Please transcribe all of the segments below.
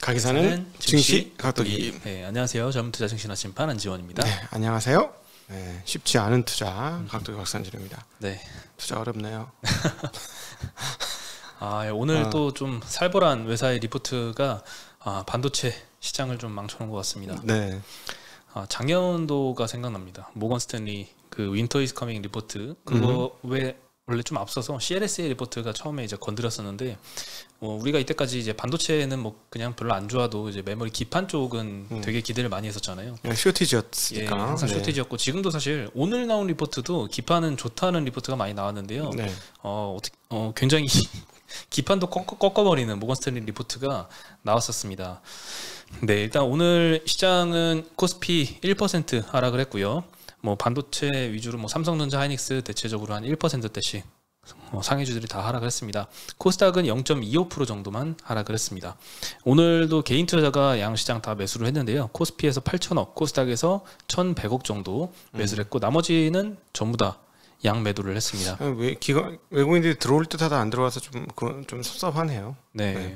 가기사는 증시 각도기. 네, 안녕하세요. 젊은 투자 증시나 심판 안지원입니다. 네, 안녕하세요. 네, 쉽지 않은 투자 각도기 박산진입니다. 네, 투자 어렵네요. 오늘 또 좀 살벌한 회사의 리포트가 반도체 시장을 좀 망쳐놓은 것 같습니다. 네. 작년도가 생각납니다. 모건 스탠리 그 윈터 이즈 커밍 리포트 그거 왜 원래 좀 앞서서 CLSA 리포트가 처음에 이제 건드렸었는데 우리가 이때까지 이제 반도체는 뭐 그냥 별로 안 좋아도 이제 메모리 기판 쪽은 되게 기대를 많이 했었잖아요. 쇼티지였으니까. 예, 항상 쇼티지였고 지금도 사실 오늘 나온 리포트도 기판은 좋다는 리포트가 많이 나왔는데요. 네. 굉장히 기판도 꺾어버리는 모건 스탠리 리포트가 나왔었습니다. 네, 일단 오늘 시장은 코스피 1% 하락을 했고요. 뭐 반도체 위주로 뭐 삼성전자, 하이닉스 대체적으로 한 1%대씩 상해주들이 다 하락을 했습니다. 코스닥은 0.25% 정도만 하락을 했습니다. 오늘도 개인 투자자가 양시장 다 매수를 했는데요. 코스피에서 8천억, 코스닥에서 1,100억 정도 매수를 했고 나머지는 전부 다 양 매도를 했습니다. 외국인들이 들어올 듯하다 안 들어와서 좀 섭섭하네요. 네.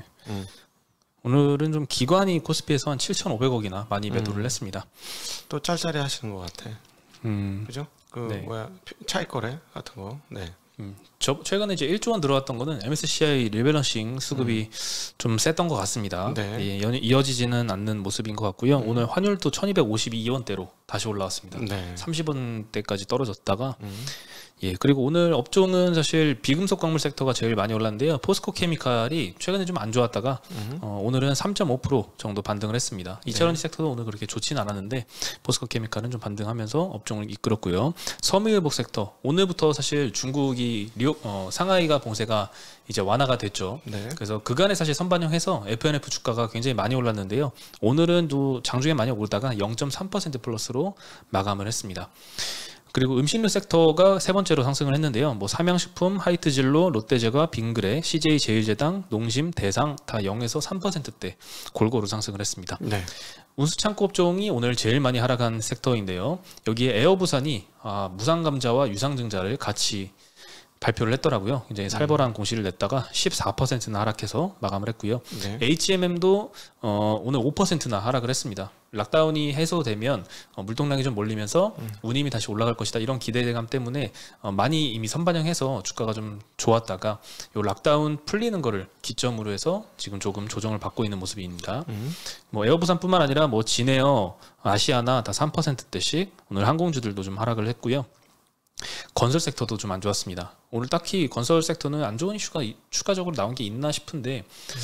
오늘은 좀 기관이 코스피에서 한 7,500억이나 많이 매도를 했습니다. 또 짤짤이 하시는 것 같아. 그죠? 네. 차익 거래 같은 거. 네. 최근에 이제 1조 원 들어왔던 거는 MSCI 리밸런싱 수급이 좀 셌던 것 같습니다. 네. 예, 이어지지는 않는 모습인 것 같고요. 오늘 환율도 1252원대로 다시 올라왔습니다. 네. 30원대까지 떨어졌다가 예, 그리고 오늘 업종은 사실 비금속 광물 섹터가 제일 많이 올랐는데요. 포스코 케미칼이 최근에 좀 안 좋았다가 오늘은 3.5% 정도 반등을 했습니다. 2차전지 섹터도 오늘 그렇게 좋지는 않았는데 포스코 케미칼은 좀 반등하면서 업종을 이끌었고요. 섬유유복 섹터 오늘부터 사실 중국이 상하이가 봉쇄가 이제 완화가 됐죠. 네. 그래서 그간에 사실 선반영해서 FNF 주가가 굉장히 많이 올랐는데요. 오늘은 또 장중에 많이 오르다가 0.3% 플러스로 마감을 했습니다. 그리고 음식료 섹터가 세 번째로 상승을 했는데요. 뭐 삼양식품, 하이트진로, 롯데제과, 빙그레, CJ제일제당, 농심, 대상 다 0에서 3%대 골고루 상승을 했습니다. 네. 운수창고 업종이 오늘 제일 많이 하락한 섹터인데요. 여기에 에어부산이 무상감자와 유상증자를 같이 발표를 했더라고요. 이제 살벌한 공시를 냈다가 14%나 하락해서 마감을 했고요. 네. HMM도 오늘 5%나 하락을 했습니다. 락다운이 해소되면 물동량이 좀 몰리면서 운임이 다시 올라갈 것이다 이런 기대감 때문에 많이 이미 선반영해서 주가가 좀 좋았다가 요 락다운 풀리는 거를 기점으로 해서 지금 조금 조정을 받고 있는 모습입니다. 뭐 에어부산뿐만 아니라 뭐 진에어, 아시아나 다 3%대씩 오늘 항공주들도 좀 하락을 했고요. 건설 섹터도 좀 안 좋았습니다. 오늘 딱히 건설 섹터는 안 좋은 이슈가 추가적으로 나온 게 있나 싶은데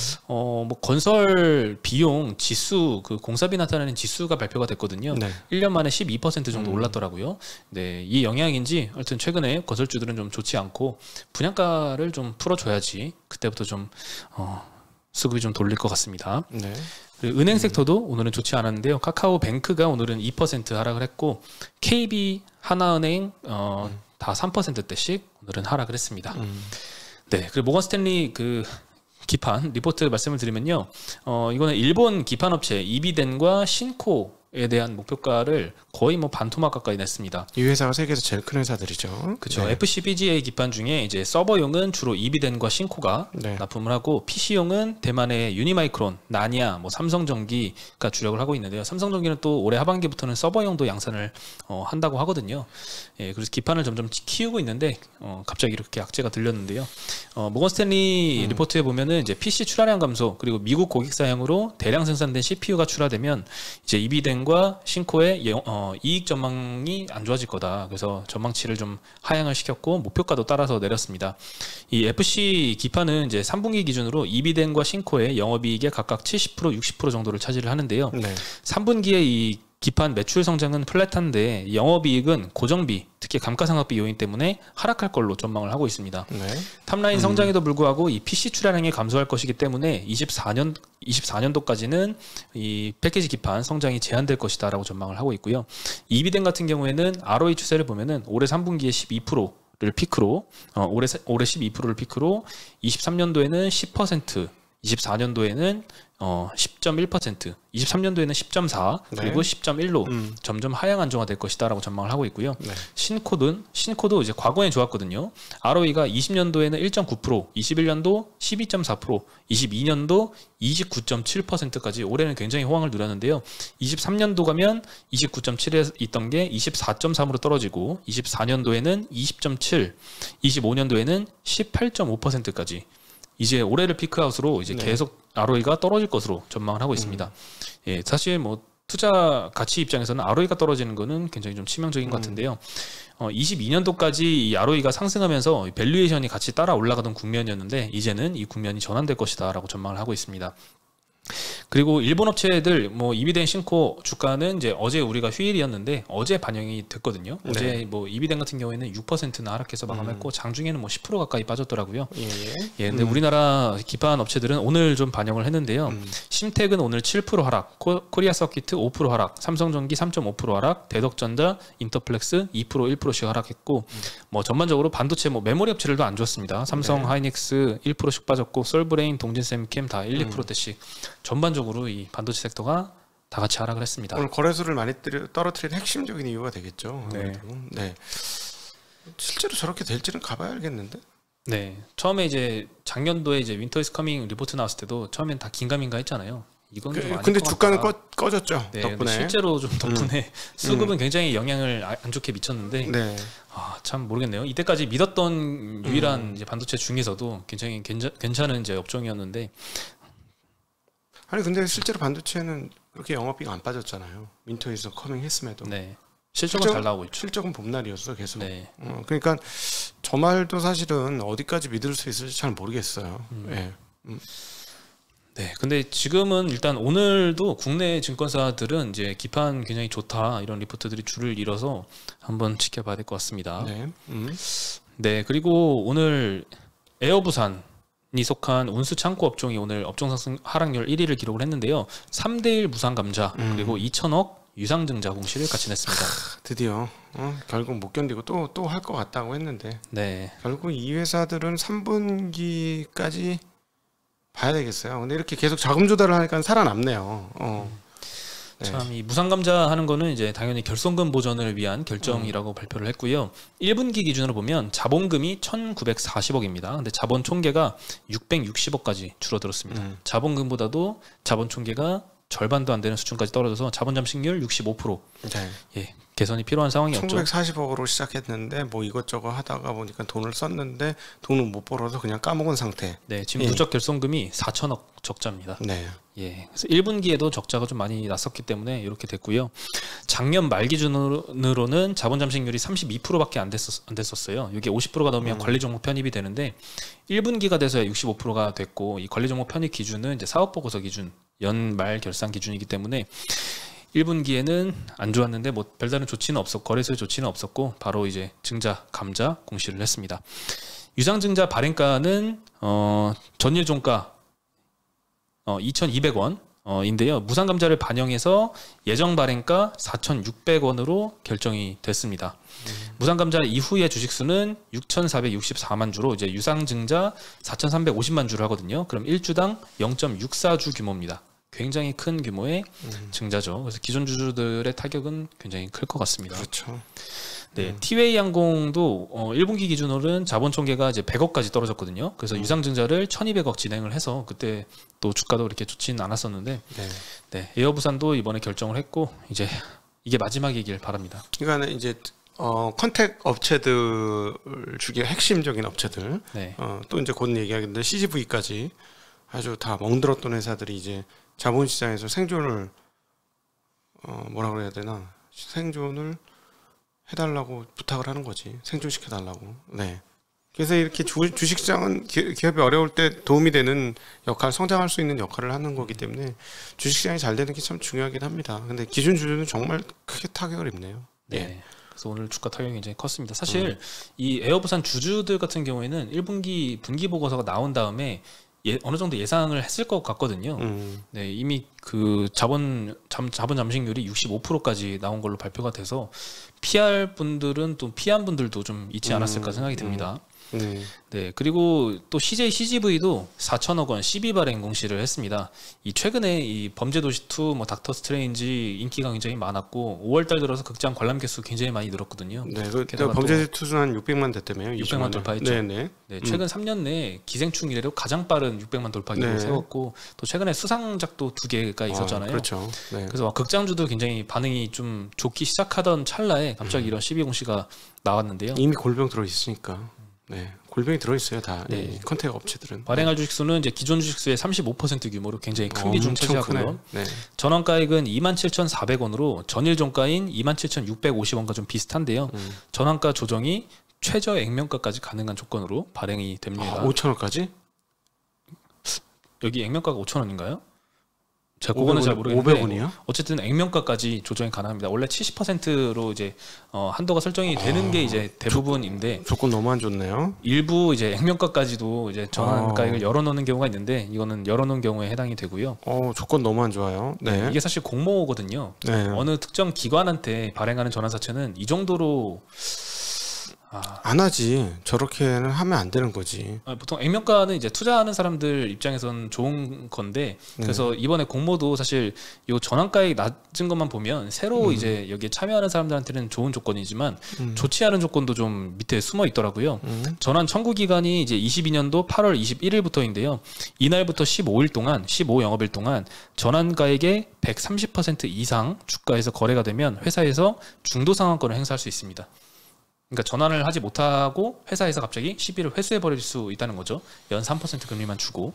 뭐 건설 비용 지수 그 공사비 나타내는 지수가 발표가 됐거든요. 네. 1년 만에 12% 정도 올랐더라고요. 네, 이 영향인지 하여튼 최근에 건설주들은 좀 좋지 않고 분양가를 좀 풀어줘야지 그때부터 좀 수급이 좀 돌릴 것 같습니다. 네. 그리고 은행 섹터도 오늘은 좋지 않았는데요. 카카오뱅크가 오늘은 2% 하락을 했고 KB, 하나은행 다 3%대씩 오늘은 하락을 했습니다. 네, 그리고 모건 스탠리 그 기판 리포트 말씀을 드리면요. 이거는 일본 기판 업체 이비덴과 신코에 대한 목표가를 거의 뭐 반토막 가까이 냈습니다. 이 회사가 세계에서 제일 큰 회사들이죠. 그렇죠. 네. FCBGA 기판 중에 이제 서버용은 주로 이비덴과 신코가 납품을 하고 PC용은 대만의 유니마이크론, 나니아, 뭐 삼성전기가 주력을 하고 있는데요. 삼성전기는 또 올해 하반기부터는 서버용도 양산을 한다고 하거든요. 예, 그래서 기판을 점점 키우고 있는데 갑자기 이렇게 악재가 들렸는데요. 모건 스탠리 리포트에 보면은 이제 PC 출하량 감소 그리고 미국 고객사양으로 대량 생산된 CPU가 출하되면 이제 이비덴과 신코의 이익 전망이 안 좋아질 거다. 그래서 전망치를 좀 하향을 시켰고 목표가도 따라서 내렸습니다. 이 FC 기판은 이제 3분기 기준으로 이비덴과 신코의 영업이익의 각각 70%, 60% 정도를 차지를 하는데요. 네. 3분기에 이 기판 매출 성장은 플랫한데 영업이익은 고정비, 특히 감가상각비 요인 때문에 하락할 걸로 전망을 하고 있습니다. 네. 탑라인 성장에도 불구하고 이 PC 출하량이 감소할 것이기 때문에 24년도까지는 이 패키지 기판 성장이 제한될 것이다라고 전망을 하고 있고요. 이비덴 같은 경우에는 ROE 추세를 보면은 올해 3분기에 12%를 피크로 올해 12%를 피크로 23년도에는 10% 24년도에는 10.1%, 23년도에는 10.4, 그리고 10.1로 점점 하향 안정화될 것이다라고 전망을 하고 있고요. 네. 신코도 이제 과거에 좋았거든요. ROE가 20년도에는 1.9%, 21년도 12.4%, 22년도 29.7%까지 올해는 굉장히 호황을 누렸는데요. 23년도 가면 29.7에 있던 게 24.3으로 떨어지고 24년도에는 20.7, 25년도에는 18.5%까지 이제 올해를 피크아웃으로 이제 계속 ROE가 떨어질 것으로 전망을 하고 있습니다. 예, 사실 뭐 투자 가치 입장에서는 ROE가 떨어지는 거는 굉장히 좀 치명적인 것 같은데요. 22년도까지 이 ROE가 상승하면서 밸류에이션이 같이 따라 올라가던 국면이었는데 이제는 이 국면이 전환될 것이다라고 전망을 하고 있습니다. 그리고 일본 업체들 뭐 이비덴 신코 주가는 이제 어제 우리가 휴일이었는데 어제 반영이 됐거든요. 네. 어제 뭐 이비덴 같은 경우에는 6%나 하락해서 마감했고 장중에는 뭐 10% 가까이 빠졌더라고요. 예, 근데 우리나라 기판 업체들은 오늘 좀 반영을 했는데요. 심택은 오늘 7% 하락, 코리아 서키트 5% 하락, 삼성전기 3.5% 하락, 대덕전자, 인터플렉스 2%, 1%씩 하락했고 뭐 전반적으로 반도체 뭐 메모리 업체들도 안 좋았습니다. 삼성, 하이닉스 1%씩 빠졌고 솔브레인, 동진세미캠 다 1, 2%대씩 전반적으로 이 반도체 섹터가 다 같이 하락을 했습니다. 오늘 거래소를 많이 떨어뜨린 핵심적인 이유가 되겠죠. 네. 네. 실제로 저렇게 될지는 가봐야 알겠는데. 네. 처음에 이제 작년도에 이제 윈터 이즈 커밍 리포트 나왔을 때도 처음엔 다 긴가민가 했잖아요. 이건 좀 근데 주가는 꺼졌죠. 네, 덕분에. 실제로 좀 덕분에 수급은 굉장히 영향을 안 좋게 미쳤는데 참 모르겠네요. 이때까지 믿었던 유일한 이제 반도체 중에서도 굉장히 괜찮은 이제 업종이었는데. 아니 근데 실제로 반도체는 그렇게 영업이익 안 빠졌잖아요. 윈터 이즈 커밍 했음에도. 네. 실적은 잘 나오고 있죠. 실적은 봄날이었어 계속. 네. 그러니까 저 말도 사실은 어디까지 믿을 수 있을지 잘 모르겠어요. 네. 네. 근데 지금은 일단 오늘도 국내 증권사들은 이제 기판 굉장히 좋다 이런 리포트들이 줄을 이뤄서 한번 지켜봐야 될 것 같습니다. 네. 네. 그리고 오늘 에어부산 이 속한 운수 창고 업종이 오늘 업종 상승 하락률 1위를 기록을 했는데요. 3대1 무상감자 그리고 2천억 유상증자 공시를 같이 냈습니다. 드디어 결국 못 견디고 또 할 것 같다고 했는데 결국 이 회사들은 3분기까지 봐야 되겠어요. 근데 이렇게 계속 자금 조달을 하니까 살아남네요. 참 이 무상감자 하는 거는 이제 당연히 결손금 보전을 위한 결정이라고 발표를 했고요. 1분기 기준으로 보면 자본금이 1,940억입니다. 근데 자본 총계가 660억까지 줄어들었습니다. 자본금보다도 자본 총계가 절반도 안 되는 수준까지 떨어져서 자본 잠식률 65%. 예, 개선이 필요한 상황이었죠. 1,940억으로 시작했는데 뭐 이것저것 하다가 보니까 돈을 썼는데 돈은 못 벌어서 그냥 까먹은 상태. 네, 지금 누적 결손금이 4천억 적자입니다. 네. 예, 그래서 1분기에도 적자가 좀 많이 났었기 때문에 이렇게 됐고요. 작년 말 기준으로는 자본 잠식률이 32%밖에 안 됐었어요. 이게 50%가 넘으면 관리 종목 편입이 되는데 1분기가 돼서야 65%가 됐고 이 관리 종목 편입 기준은 이제 사업 보고서 기준, 연말 결산 기준이기 때문에 1분기에는 안 좋았는데 뭐 별다른 조치는 없었고 거래소의 조치는 없었고 바로 이제 증자 감자 공시를 했습니다. 유상증자 발행가는 전일 종가 2,200원 인데요. 무상감자를 반영해서 예정 발행가 4,600원으로 결정이 됐습니다. 무상감자 이후의 주식수는 6,464만 주로 이제 유상증자 4,350만 주를 하거든요. 그럼 1주당 0.64주 규모입니다. 굉장히 큰 규모의 증자죠. 그래서 기존 주주들의 타격은 굉장히 클 것 같습니다. 그렇죠. 네, 티웨이 항공도 1분기 기준으로는 자본 총계가 이제 100억까지 떨어졌거든요. 그래서 유상증자를 1,200억 진행을 해서 그때 또 주가도 그렇게 좋지는 않았었는데, 네, 에어부산도 이번에 결정을 했고 이제 이게 마지막이길 바랍니다. 그러니까 이제 컨택 업체들 중에 핵심적인 업체들, 또 이제 곧 얘기하겠는데 CGV까지 아주 다 멍들었던 회사들이 이제 자본시장에서 생존을 뭐라 그래야 되나 생존을 해달라고 부탁을 하는 거지. 생존시켜달라고. 네. 그래서 이렇게 주식시장은 기업이 어려울 때 도움이 되는 역할, 성장할 수 있는 역할을 하는 거기 때문에 주식시장이 잘 되는 게 참 중요하긴 합니다. 근데 기준 주주는 정말 크게 타격을 입네요. 네. 그래서 오늘 주가 타격이 굉장히 컸습니다. 사실 이 에어부산 주주들 같은 경우에는 1분기 분기 보고서가 나온 다음에 어느 정도 예상을 했을 것 같거든요. 네, 이미 그 자본 잠식률이 65%까지 나온 걸로 발표가 돼서 피할 분들은 또 피한 분들도 좀 있지 않았을까 생각이 듭니다. 네, 그리고 또 CJ CGV도 4천억 원 12발행 공시를 했습니다. 이 최근에 이 범죄도시 2, 뭐 닥터 스트레인지 인기가 굉장히 많았고 5월달 들어서 극장 관람 개수 굉장히 많이 늘었거든요. 네, 그 범죄도시 2는 한 600만 됐다며요. 600만 돌파했죠. 네네. 네, 최근 3년 내에 기생충 이래로 가장 빠른 600만 돌파 기록을 세웠고 또 최근에 수상작도 2개가 있었잖아요. 그렇죠. 네. 그래서 극장주도 굉장히 반응이 좀 좋기 시작하던 찰나에 갑자기 이런 12 공시가 나왔는데요. 이미 골병 들어 있으니까. 네, 골병이 들어 있어요 다. 네. 컨택 업체들은. 발행할 주식수는 이제 기존 주식수의 35% 규모로 굉장히 큰 비중 차지하고요. 네. 전환가액은 27,400원으로 전일 종가인 27,650원과 좀 비슷한데요. 전환가 조정이 최저 액면가까지 가능한 조건으로 발행이 됩니다. 5,000원까지? 여기 액면가가 5,000원인가요? 제가 그거는 잘 모르겠는데 500원이요? 어쨌든 액면가까지 조정이 가능합니다. 원래 70%로 이제 한도가 설정이 되는 게 이제 대부분인데 조건 너무 안 좋네요. 일부 이제 액면가까지도 이제 전환가액을 열어놓는 경우가 있는데 이거는 열어놓은 경우에 해당이 되고요. 조건 너무 안 좋아요. 네. 이게 사실 공모거든요. 네. 어느 특정 기관한테 발행하는 전환사채는 이 정도로 안 하지. 저렇게는 하면 안 되는 거지. 보통 액면가는 이제 투자하는 사람들 입장에선 좋은 건데 그래서 이번에 공모도 사실 이 전환가액 낮은 것만 보면 새로 이제 여기에 참여하는 사람들한테는 좋은 조건이지만 좋지 않은 조건도 좀 밑에 숨어 있더라고요. 전환 청구 기간이 이제 22년도 8월 21일부터인데요. 이날부터 15일 동안 15영업일 동안 전환가액의 130% 이상 주가에서 거래가 되면 회사에서 중도 상환권을 행사할 수 있습니다. 그러니까 전환을 하지 못하고 회사에서 갑자기 시비를 회수해 버릴 수 있다는 거죠. 연 3% 금리만 주고.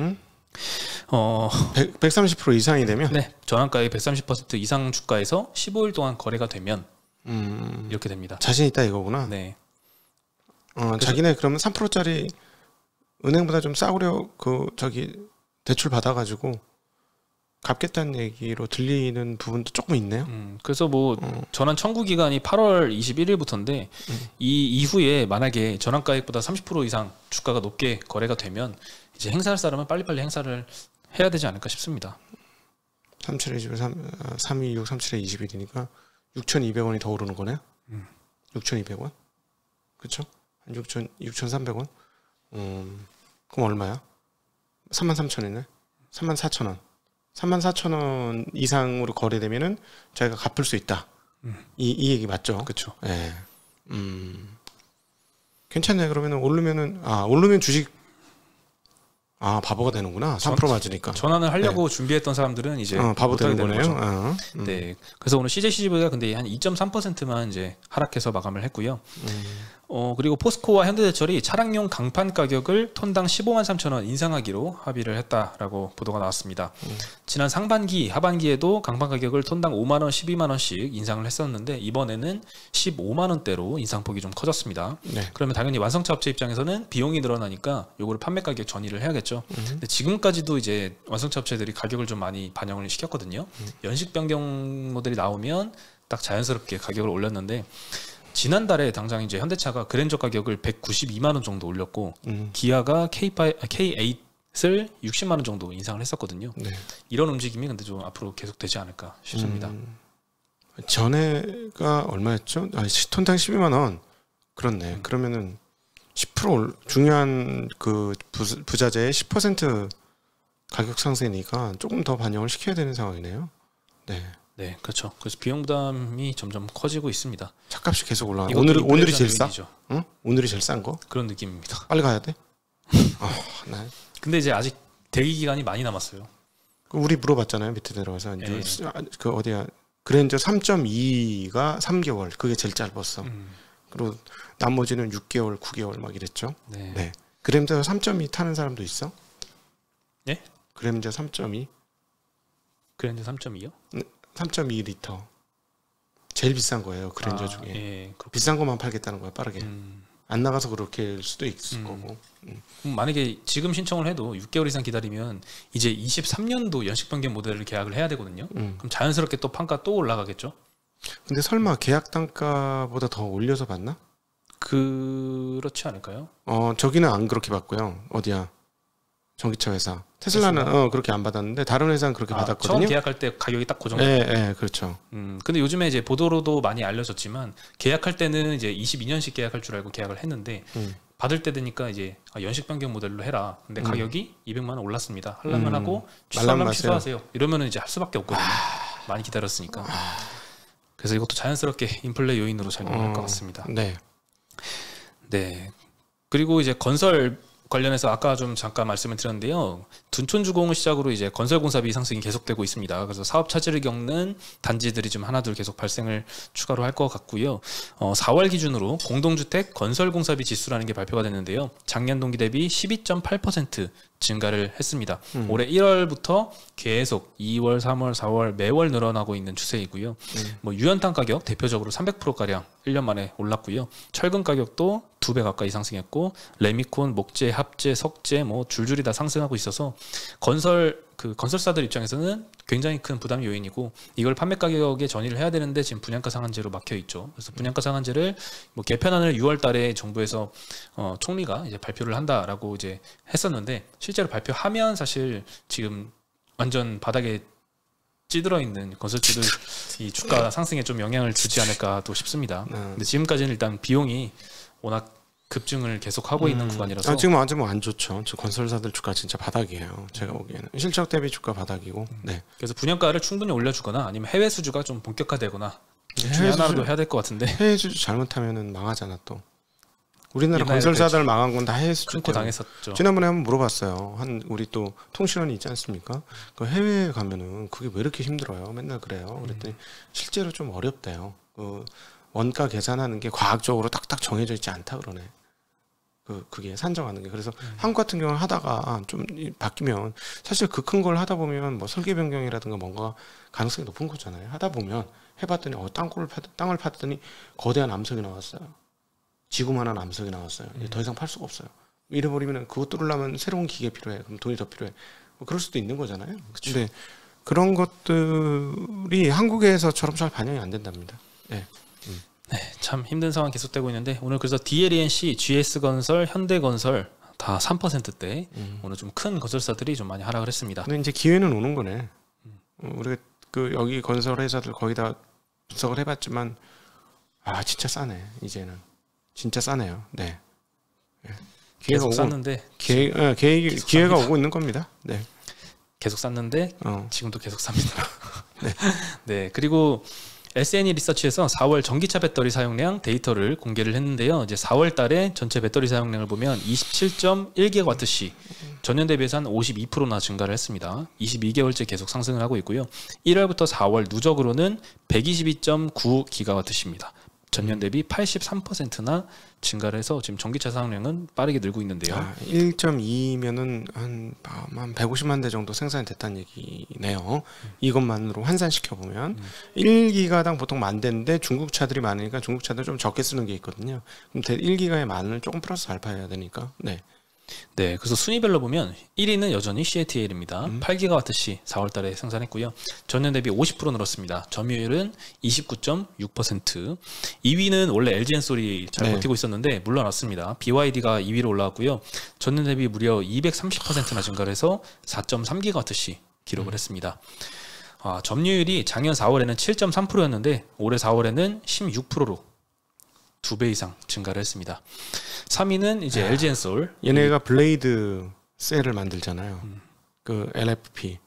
130% 이상이 되면? 네. 전환가의 130% 이상 주가에서 15일 동안 거래가 되면 이렇게 됩니다. 자신 있다 이거구나. 네. 자기네 그러면 3%짜리 은행보다 좀 싸구려 대출 받아가지고 갚겠다는 얘기로 들리는 부분도 조금 있네요. 그래서 뭐 전환 청구 기간이 8월 21일부터인데 이 이후에 만약에 전환가액보다 30% 이상 주가가 높게 거래가 되면 이제 행사할 사람은 빨리빨리 행사를 해야 되지 않을까 싶습니다. 37에 20에 326, 37에 20일이니까 6,200원이 더 오르는 거네요. 6,200원? 그렇죠? 6,300원? 그럼 얼마야? 33,000원이네. 34,000원. 34,000원 이상으로 거래되면은 저희가 갚을 수 있다. 이 얘기 맞죠? 그렇죠. 네. 괜찮네. 그러면은 오르면 주식 바보가 되는구나. 3% 맞으니까. 전환을 하려고 준비했던 사람들은 이제 바보 되는 거네요. 네. 그래서 오늘 CJ CGV가 근데 한 2.3%만 이제 하락해서 마감을 했고요. 그리고 포스코와 현대제철이 차량용 강판 가격을 톤당 15만 3천 원 인상하기로 합의를 했다라고 보도가 나왔습니다. 지난 상반기, 하반기에도 강판 가격을 톤당 5만 원, 12만 원씩 인상을 했었는데 이번에는 15만 원대로 인상폭이 좀 커졌습니다. 네. 그러면 당연히 완성차 업체 입장에서는 비용이 늘어나니까 요거를 판매 가격 전이를 해야겠죠. 근데 지금까지도 이제 완성차 업체들이 가격을 좀 많이 반영을 시켰거든요. 연식 변경 모델이 나오면 딱 자연스럽게 가격을 올렸는데 지난달에 당장 이제 현대차가 그랜저 가격을 192만 원 정도 올렸고 기아가 K8을 60만 원 정도 인상을 했었거든요. 네. 이런 움직임이 근데 좀 앞으로 계속되지 않을까 싶습니다. 전에가 얼마였죠? 톤당 12만 원. 그렇네. 그러면은 10% 중요한 그 부자재의 10% 가격 상승이니까 조금 더 반영을 시켜야 되는 상황이네요. 네. 네, 그렇죠. 그래서 비용 부담이 점점 커지고 있습니다. 차값이 계속 올라가. 오늘이 제일 싸? 응? 오늘이 제일 싼 거? 그런 느낌입니다. 빨리 가야 돼? 근데 이제 아직 대기 기간이 많이 남았어요. 우리 물어봤잖아요. 밑에 내려가서 네. 그 어디야? 그랜저 3.2가 3개월. 그게 제일 짧았어. 그리고 나머지는 6개월, 9개월 막 이랬죠. 네. 네. 그랜저 3.2 타는 사람도 있어? 네? 그랜저 3.2? 그랜저 3.2요? 3.2리터. 제일 비싼 거예요. 그랜저 중에. 예, 비싼 것만 팔겠다는 거야. 빠르게. 안 나가서 그렇게 할 수도 있을 거고. 만약에 지금 신청을 해도 6개월 이상 기다리면 이제 23년도 연식 변경 모델을 계약을 해야 되거든요. 그럼 자연스럽게 또 판가 또 올라가겠죠. 근데 설마 계약 단가보다 더 올려서 받나? 그렇지 않을까요? 저기는 안 그렇게 받고요. 어디야? 전기차 회사. 테슬라는 그렇게 안 받았는데 다른 회사는 그렇게 받았거든요. 처음 계약할 때 가격이 딱 고정. 네, 그렇죠. 근데 요즘에 이제 보도로도 많이 알려졌지만 계약할 때는 이제 22년씩 계약할 줄 알고 계약을 했는데 받을 때 되니까 이제 연식 변경 모델로 해라. 근데 가격이 200만 원 올랐습니다. 하려면 하고 취소하려면 취소하세요. 이러면은 이제 할 수밖에 없거든요. 많이 기다렸으니까. 그래서 이것도 자연스럽게 인플레 요인으로 작용할 것 같습니다. 네. 네. 그리고 이제 건설 관련해서 아까 좀 잠깐 말씀을 드렸는데요. 둔촌주공을 시작으로 이제 건설공사비 상승이 계속되고 있습니다. 그래서 사업 차질을 겪는 단지들이 좀 하나둘 계속 발생을 추가로 할 것 같고요. 4월 기준으로 공동주택 건설공사비 지수라는 게 발표가 됐는데요. 작년 동기 대비 12.8% 증가를 했습니다. 올해 1월부터 계속 2월, 3월, 4월 매월 늘어나고 있는 추세이고요. 뭐 유연탄 가격 대표적으로 300%가량 1년 만에 올랐고요. 철근 가격도 2배 가까이 상승했고 레미콘, 목재, 합재, 석재 뭐 줄줄이 다 상승하고 있어서 건설사들 입장에서는 굉장히 큰 부담 요인이고 이걸 판매 가격에 전이를 해야 되는데 지금 분양가 상한제로 막혀 있죠. 그래서 분양가 상한제를 뭐 개편안을 6월달에 정부에서 총리가 이제 발표를 한다라고 이제 했었는데 실제로 발표하면 사실 지금 완전 바닥에 찌들어 있는 건설주들 이 주가 상승에 좀 영향을 주지 않을까 또 싶습니다. 근데 지금까지는 일단 비용이 워낙 급증을 계속 하고 있는 구간이라서 지금 아주 뭐 안 좋죠. 저 건설사들 주가 진짜 바닥이에요. 제가 보기에는 실적 대비 주가 바닥이고. 네. 그래서 분양가를 충분히 올려주거나 아니면 해외 수주가 좀 본격화되거나 중에 하나라도 해야 될 것 같은데. 해외 수주 잘못하면은 망하잖아 또. 우리나라 건설사들 망한 건 다 해외 수주 끊고 당했었죠. 지난번에 한번 물어봤어요. 우리 또 통신원이 있지 않습니까? 그 해외에 가면은 그게 왜 이렇게 힘들어요? 맨날 그래요. 그랬더니 실제로 좀 어렵대요. 그 원가 계산하는 게 과학적으로 딱딱 정해져 있지 않다 그러네. 그게 산정하는 게. 그래서 한국 같은 경우는 하다가 좀 바뀌면 사실 그 큰 걸 하다 보면 뭐 설계 변경이라든가 뭔가 가능성이 높은 거잖아요. 하다 보면 해봤더니 땅을 파더니 거대한 암석이 나왔어요. 지구만한 암석이 나왔어요. 이제 더 이상 팔 수가 없어요. 잃어버리면 그거 뚫으려면 새로운 기계 필요해. 그럼 돈이 더 필요해. 뭐 그럴 수도 있는 거잖아요. 그쵸? 근데 그런 것들이 한국에서처럼 잘 반영이 안 된답니다. 네. 네, 참 힘든 상황 계속되고 있는데 오늘 그래서 DLENC, GS건설, 현대건설 다 3%대 오늘 좀 큰 건설사들이 좀 많이 하락을 했습니다. 근데 이제 기회는 오는 거네. 우리가 여기 건설 회사들 거의 다 분석을 해봤지만 진짜 싸네. 이제는 진짜 싸네요. 네. 계속 쌌는데 기회가 오고 있는 겁니다. 네. 계속 쌌는데 지금도 계속 삽니다. 네. 네. 그리고 SNE 리서치에서 4월 전기차 배터리 사용량 데이터를 공개를 했는데요. 이제 4월 달에 전체 배터리 사용량을 보면 27.1GWh, 전년 대비해서 한 52%나 증가를 했습니다. 22개월째 계속 상승을 하고 있고요. 1월부터 4월 누적으로는 122.9GWh입니다. 전년 대비 83%나 증가를 해서 지금 전기차 사용량은 빠르게 늘고 있는데요. 1.2면은 한 150만 대 정도 생산이 됐다는 얘기네요. 이것만으로 환산시켜 보면 1기가당 보통 10,000대인데 중국 차들이 많으니까 중국 차들 좀 적게 쓰는 게 있거든요. 그럼 1기가에 만을 조금 플러스 알파해야 되니까. 네. 네, 그래서 순위별로 보면 1위는 여전히 CATL입니다. 8GWh 4월달에 생산했고요. 전년 대비 50% 늘었습니다. 점유율은 29.6%. 2위는 원래 LG엔솔이 잘 버티고 있었는데 물러났습니다. BYD가 2위로 올라왔고요. 전년 대비 무려 230%나 증가를 해서 4.3GWh 기록을 했습니다. 점유율이 작년 4월에는 7.3%였는데 올해 4월에는 16%로 2배 이상 증가를 했습니다. 3위는 이제 LG엔솔. 얘네가 블레이드 셀을 만들잖아요. 그 LFP.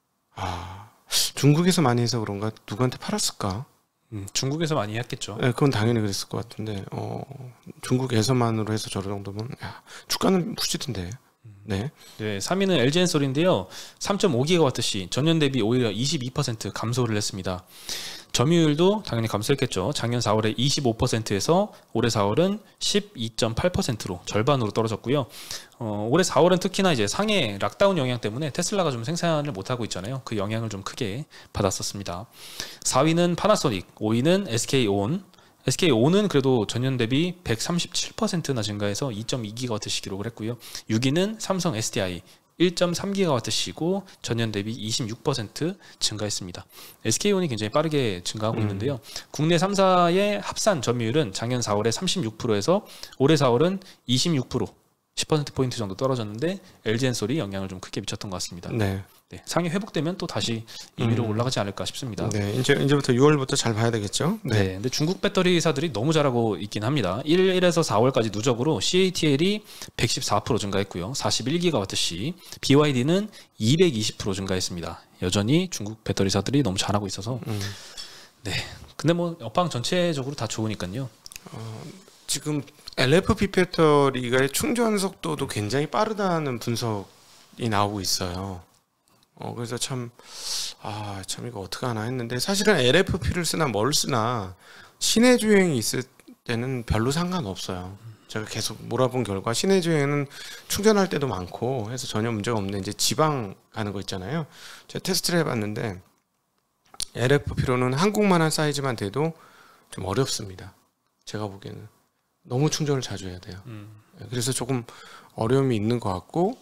중국에서 많이 해서 그런가? 누구한테 팔았을까? 중국에서 많이 했겠죠. 네, 그건 당연히 그랬을 것 같은데 중국에서만으로 해서 저 정도면 주가는 부지던데. 네. 네, 3위는 LG엔솔인데요. 3.5GWh 전년 대비 오히려 22% 감소를 했습니다. 점유율도 당연히 감소했겠죠. 작년 4월에 25%에서 올해 4월은 12.8%로 절반으로 떨어졌고요. 올해 4월은 특히나 이제 상해 락다운 영향 때문에 테슬라가 좀 생산을 못하고 있잖아요. 그 영향을 좀 크게 받았었습니다. 4위는 파나소닉, 5위는 SK온. SK온은 그래도 전년 대비 137%나 증가해서 2.2GWh 기록을 했고요. 6위는 삼성 SDI 1.3GWh이고 전년 대비 26% 증가했습니다. SK온이 굉장히 빠르게 증가하고 있는데요. 국내 3사의 합산 점유율은 작년 4월에 36%에서 올해 4월은 26%. 10%포인트 정도 떨어졌는데 LG 엔솔이 영향을 좀 크게 미쳤던 것 같습니다. 네. 네, 상위 회복되면 또 다시 2위로 올라가지 않을까 싶습니다. 네, 이제부터 6월부터 잘 봐야 되겠죠. 네. 네, 근데 중국 배터리사들이 너무 잘하고 있긴 합니다. 1일에서 4월까지 누적으로 CATL이 114% 증가했고요. 41GWh, BYD는 220% 증가했습니다. 여전히 중국 배터리사들이 너무 잘하고 있어서 네. 근데 뭐 업황 전체적으로 다 좋으니까요. 지금 LFP 배터리가 충전 속도도 굉장히 빠르다는 분석이 나오고 있어요. 그래서 참 이거 어떻게 하나 했는데 사실은 LFP를 쓰나 뭘 쓰나 시내 주행이 있을 때는 별로 상관없어요. 제가 계속 몰아본 결과 시내 주행은 충전할 때도 많고 해서 전혀 문제가 없는데 이제 지방 가는 거 있잖아요. 제가 테스트를 해봤는데 LFP로는 한국만한 사이즈만 돼도 좀 어렵습니다. 제가 보기에는 너무 충전을 자주 해야 돼요. 그래서 조금 어려움이 있는 것 같고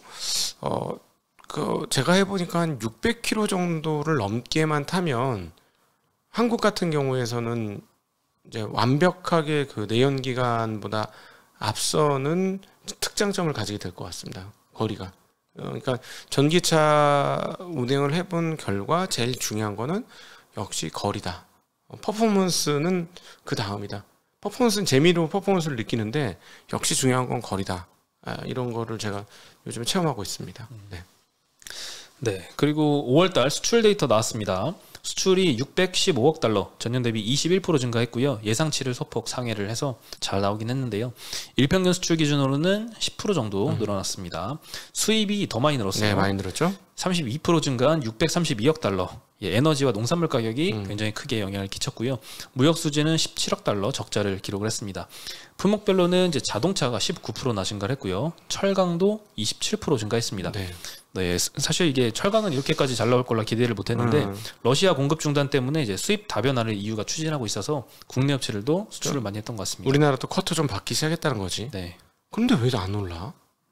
제가 해보니까 한 600km 정도를 넘게만 타면 한국 같은 경우에서는 이제 완벽하게 그 내연기관보다 앞서는 특장점을 가지게 될 것 같습니다. 거리가. 그러니까 전기차 운행을 해본 결과 제일 중요한 거는 역시 거리다. 퍼포먼스는 그 다음이다. 퍼포먼스는 재미로 퍼포먼스를 느끼는데 역시 중요한 건 거리다. 이런 거를 제가 요즘에 체험하고 있습니다. 네. 네, 그리고 5월달 수출 데이터 나왔습니다. 수출이 615억 달러, 전년 대비 21% 증가했고요. 예상치를 소폭 상회를 해서 잘 나오긴 했는데요. 일평균 수출 기준으로는 10% 정도 늘어났습니다. 수입이 더 많이 늘었어요. 네, 많이 늘었죠. 32% 증가한 632억 달러. 에너지와 농산물 가격이 굉장히 크게 영향을 끼쳤고요. 무역 수지는 17억 달러 적자를 기록을 했습니다. 품목별로는 이제 자동차가 19%나 증가를 했고요. 철강도 27% 증가했습니다. 네. 네, 사실 이게 철강은 이렇게까지 잘 나올 거라 기대를 못했는데 러시아 공급 중단 때문에 이제 수입 다변화를 EU가 추진하고 있어서 국내 업체들도 수출을 많이 했던 것 같습니다. 우리나라도 쿼터 좀 받기 시작했다는 거지. 네. 그런데 왜 안 올라?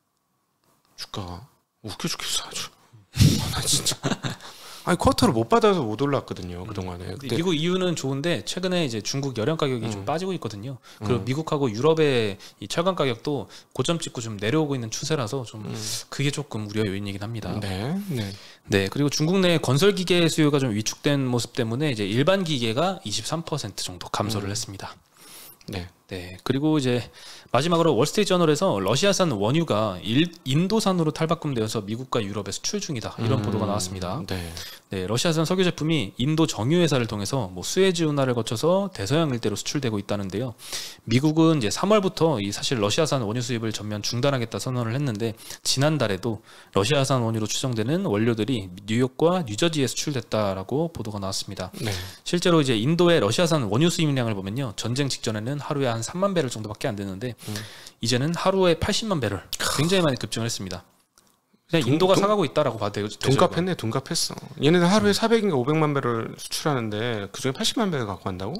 주가가 웃겨 죽겠어 아주. 나 진짜. 아니 쿼터를 못 받아서 못 올랐거든요 그동안에. 미국 EU는 좋은데 최근에 이제 중국 열연 가격이 좀 빠지고 있거든요. 그리고 미국하고 유럽의 이 철강 가격도 고점 찍고 좀 내려오고 있는 추세라서 좀 그게 조금 우려 요인이긴 합니다. 네, 네. 네, 그리고 중국 내 건설 기계 수요가 좀 위축된 모습 때문에 이제 일반 기계가 23% 정도 감소를 했습니다. 네. 네, 그리고 이제 마지막으로 월스트리트저널에서 러시아산 원유가 인도산으로 탈바꿈되어서 미국과 유럽에 수출 중이다 이런 보도가 나왔습니다. 네. 네, 러시아산 석유 제품이 인도 정유 회사를 통해서 뭐 수에즈 운하를 거쳐서 대서양 일대로 수출되고 있다는데요. 미국은 이제 3월부터 이 사실 러시아산 원유 수입을 전면 중단하겠다 선언을 했는데 지난달에도 러시아산 원유로 추정되는 원료들이 뉴욕과 뉴저지에 수출됐다라고 보도가 나왔습니다. 네. 실제로 이제 인도의 러시아산 원유 수입량을 보면요, 전쟁 직전에는 하루에 한 3만 배럴 정도밖에 안 되는데 이제는 하루에 80만 배럴, 굉장히 많이 급증을 했습니다. 그냥 인도가 사가고 있다라고 봐도 되죠. 둔갑했네, 둔갑했어. 얘네들 하루에 400인가 500만 배를 수출하는데 그중에 80만 배를 갖고 간다고?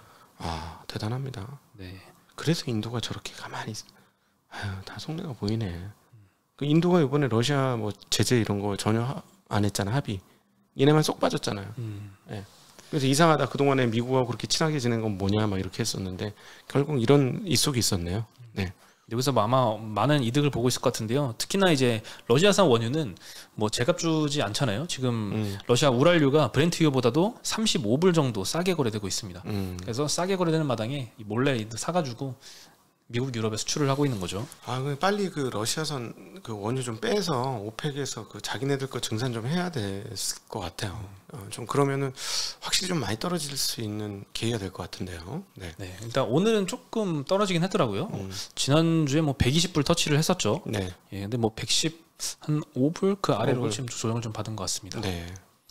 아, 대단합니다. 네. 그래서 인도가 저렇게 가만히 있어. 아유, 다 속내가 보이네. 그 인도가 이번에 러시아 뭐 제재 이런 거 전혀 안 했잖아, 합의. 얘네만 쏙 빠졌잖아요. 네. 그래서 이상하다. 그동안에 미국하고 그렇게 친하게 지낸 건 뭐냐 막 이렇게 했었는데 결국 이런 이속이 있었네요. 네. 여기서 아마 많은 이득을 보고 있을 것 같은데요. 특히나 이제 러시아산 원유는 뭐 제값 주지 않잖아요. 지금 러시아 우랄유가 브렌트유보다도 35불 정도 싸게 거래되고 있습니다. 그래서 싸게 거래되는 마당에 몰래 사가지고 미국, 유럽에 수출을 하고 있는 거죠. 아, 빨리 그 러시아산 그 원유 좀 빼서 오펙에서 그 자기네들 거 증산 좀 해야 될 것 같아요. 좀 그러면은 확실히 좀 많이 떨어질 수 있는 계기가 될 것 같은데요. 네. 네, 일단 오늘은 조금 떨어지긴 했더라고요. 지난주에 뭐 120불 터치를 했었죠. 네. 예, 근데 뭐 110 한 5불 그 아래로 5불. 지금 조정을 좀 받은 것 같습니다. 네.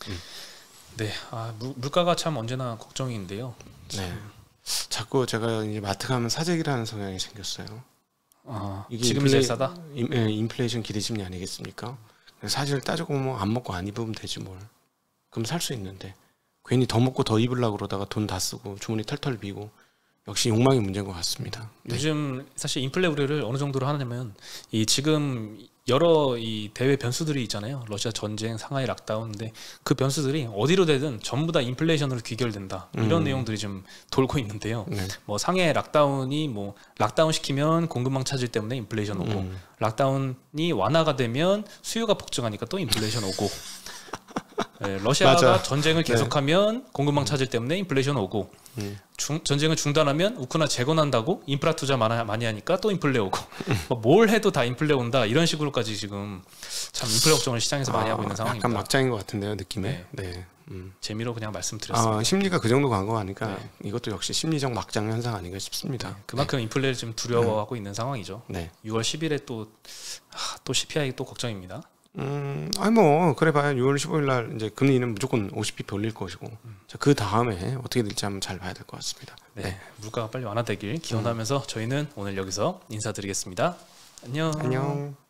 네, 물가가 참 언제나 걱정인데요. 네. 자꾸 제가 이제 마트 가면 사재기라는 성향이 생겼어요. 이게 지금이 제일 싸다? 인플레이션 기대 심리 아니겠습니까? 사실 따지고 보면 안 먹고 안 입으면 되지 뭘. 그럼 살 수 있는데 괜히 더 먹고 더 입으려고 그러다가 돈 다 쓰고 주머니 털털 비고 역시 욕망이 문제인 것 같습니다. 요즘 사실 인플레 우려를 어느 정도로 하냐면 이 지금 여러 이 대외 변수들이 있잖아요. 러시아 전쟁, 상하이 락다운인데 그 변수들이 어디로 되든 전부 다 인플레이션으로 귀결된다. 이런 내용들이 좀 돌고 있는데요. 뭐 상해 락다운이 뭐 락다운 시키면 공급망 차질 때문에 인플레이션 오고 락다운이 완화가 되면 수요가 폭증하니까 또 인플레이션 오고 네, 러시아가 맞아. 전쟁을 계속하면 공급망 차질 때문에 인플레이션 오고 전쟁을 중단하면 우크라이나 재건한다고 인프라 투자 많이 하니까 또 인플레 오고 뭘 해도 다 인플레 온다 이런 식으로까지 지금 참 인플레 걱정을 시장에서 많이 하고 있는 상황입니다. 약간 막장인 것 같은데요, 느낌에. 네. 재미로 그냥 말씀드렸습니다. 심리가 그 정도 간 거 아니까 이것도 역시 심리적 막장 현상 아닌가 싶습니다. 그만큼 인플레를 좀 두려워하고 있는 상황이죠. 6월 10일에 또 CPI 또 걱정입니다. 뭐 그래 봐요. 6월 15일 날 이제 금리는 무조건 50bp 올릴 것이고 그 다음에 어떻게 될지 한번 잘 봐야 될 것 같습니다. 네. 물가가 빨리 완화되길 기원하면서 저희는 오늘 여기서 인사드리겠습니다. 안녕.